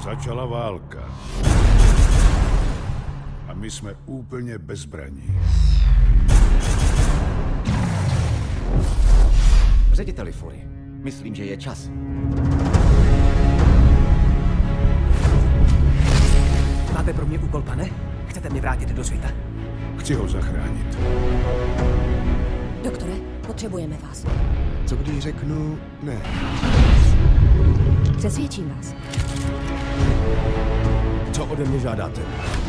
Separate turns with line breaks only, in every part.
Začala válka. A my jsme úplně bez zbraní.
Řediteli Fury, myslím, že je čas.
Máte pro mě úkol, pane? Chcete mě vrátit do světa?
Chci ho zachránit.
Doktore, potřebujeme vás.
Co když řeknu ne?
Přesvědčím vás.
Co ode mě žádáte?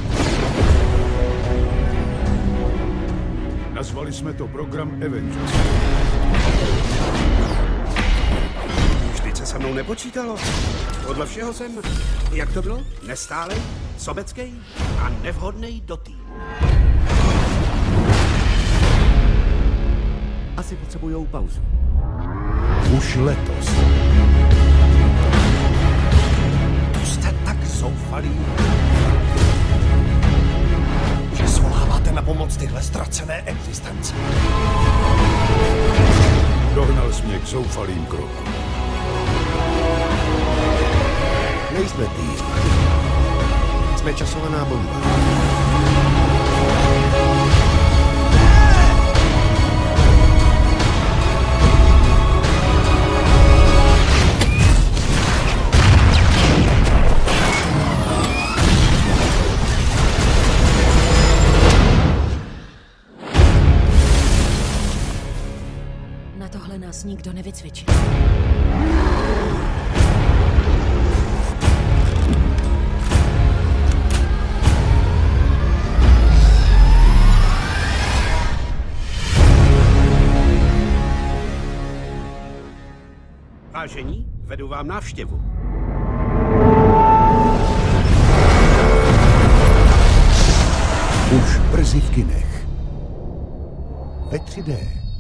Nazvali jsme to program Avengers.
Vždyť se mnou nepočítalo. Podle všeho jsem, jak to bylo? Nestálej, sobecký a nevhodnej do týmu.
Asi potřebujou pauzu.
Už letos.
To jste tak zoufalí, že svoláváte na pomoc tyhle ztracené existence.
Dohnal jsi mě k zoufalým krokům.
Nejsme týř. Jsme časovaná bomba.
Na tohle nás nikdo nevycvičil.
Vážení, vedu vám návštěvu.
Už brzy v kinech. Ve 3D.